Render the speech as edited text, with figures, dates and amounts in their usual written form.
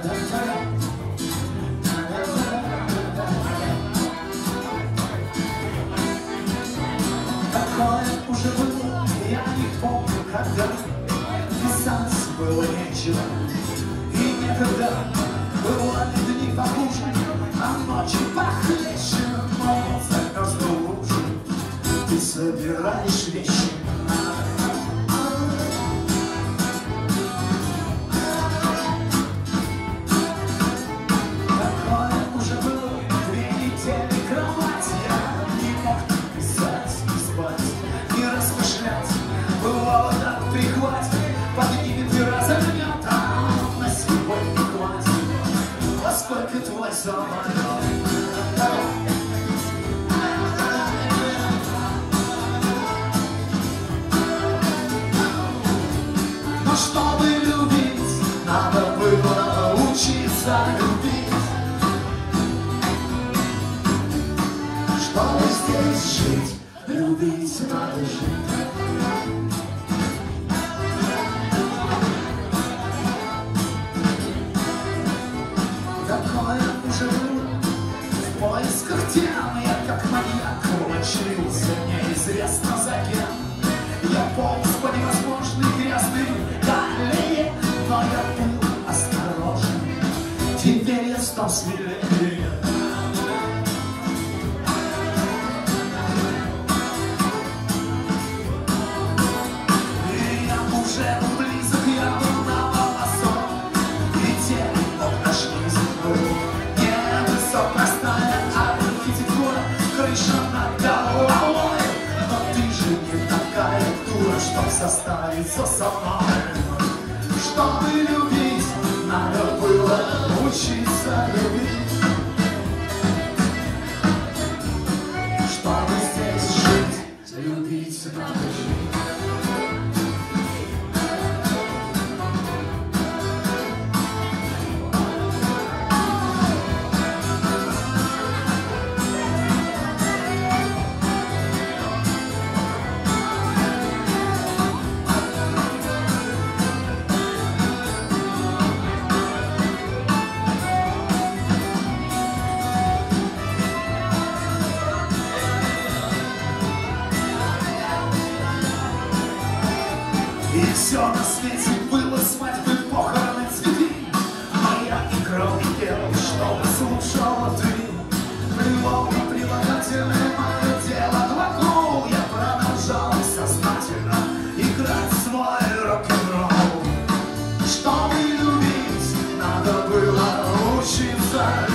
Такое уже было, я не помню когда. Писать было нечего и некогда. Бывали дни похуже, а ночи похлеще. Но замерз в луже, ты собираешь вещи. Такое уже было, 2 недели кровать. Я не мог писать, не спать, не размышлять. Бывало так прихватит, поднимет и разомнет, а на сегодня хватит. Во сколько твой самолет? Но чтобы любить, надо было учиться любить. Чтобы здесь жить, любить надо жить. Такое уже было, в поисках тем я как маньяк умочился неизвестно за кем. Я полз по невозможной грязной колее, но я был осторожен, теперь я стал смелее. И я уже был близок, я был на волосок, и тень мог нашли землю. Невысокостная архитектура, крыша над головой. Но ты же не такая дура, чтоб составиться со мной. Чтобы любить, надо было учиться любить. Чтобы здесь жить, любить надо жить. И все на свете было, свадьбы, похороны, цветы. Моя игра пела, чтобы слушала ты. Плевал на прилагательное мое дело глагол. Я продолжал сознательно играть свой рок-н-ролл. Чтобы любить, надо было учиться.